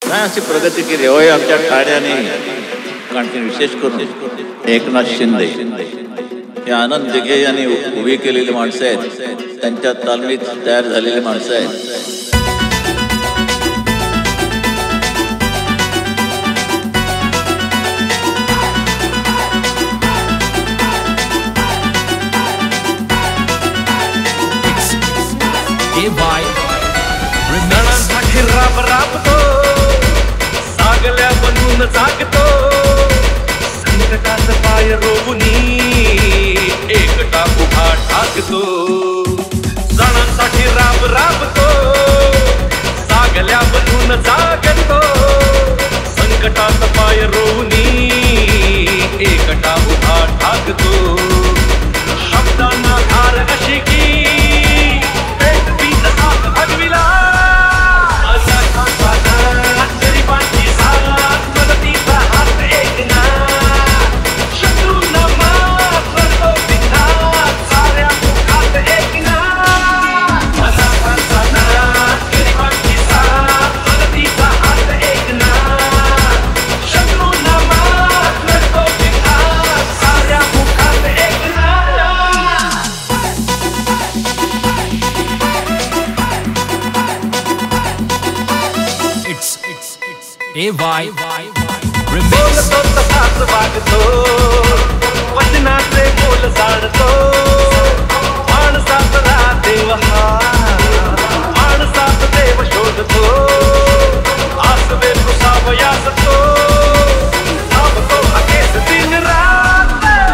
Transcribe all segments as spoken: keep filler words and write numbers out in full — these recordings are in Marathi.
काय अशी प्रगती केली होय आमच्या ठाण्याने. कारण विशेष करून एकनाथ शिंदे हे आनंद दिघे यांनी उभी केलेली माणसं आहेत, त्यांच्या तालमीत तयार झालेली माणसं आहेत. रणांसाठी राब राबतो, सागल्या बनून जागतो, संकटात पाय रोवूनी एकटा उभा ठाकतो. जणांसाठी राब राबतो, सागल्या बनून जागतो, संकटात पाय रोवूनी एकटा उभा ठाकतो. शब्दांना धार अशी की ए वाय बोलतो तसाच वागतो, वचनाचे बोल जाणतो, माणसात देव हा, माणसात देव शोधतो. आसवे पुसावयास तो धावतो अखेस दिन रात.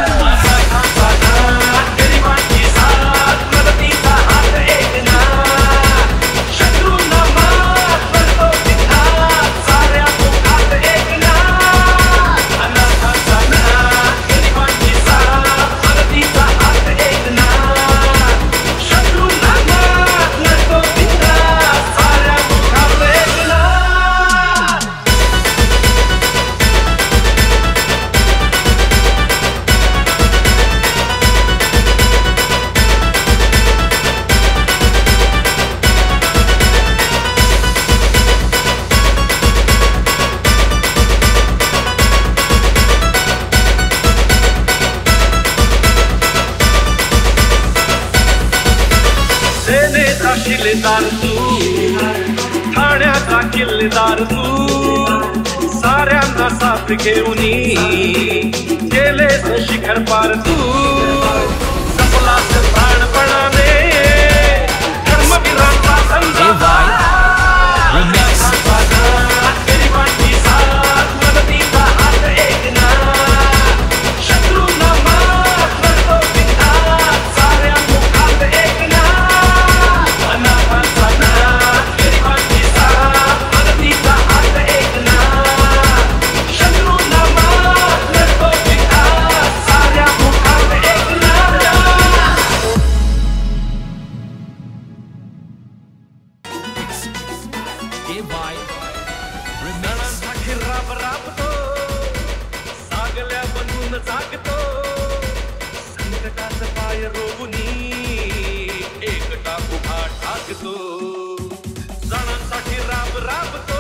गरिबांची साथ, मदतीचा हात एकनाथ, शत्रूंना मात करतो बिनधास्त, साऱ्या मुखात एकनाथ. अनाथांचा नाथ, गरिबांची साथ, मदतीचा हात एकनाथ, शत्रूंना मात करतो बिनधास्त, साऱ्या मुखात एकनाथ. सेनेचा शिलेदार तू, ठाण्याचा किल्लेदार तू, साऱ्यांना साथ घेऊनी गेलेस शिखर पार तू. सपलास प्राणपणाने धर्मवीरांचा संघ, गरिबांची साथ, मदतीचा हात एकनाथ, शत्रूंना मात करतो बिनधास्त, साऱ्या मुखात एकनाथ. अनाथांचा नाथ, गरिबांची साथ, मदतीचा हात एकनाथ, शत्रूंना मात करतो बिनधास्त, साऱ्या मुखात एकनाथ. ए वाय रणांसाठी राब राबतो, सागल्या बनून जागतो, संकटात पाय रोवूनी एकटा उभा ठाकतो. जणांसाठी राब राबतो.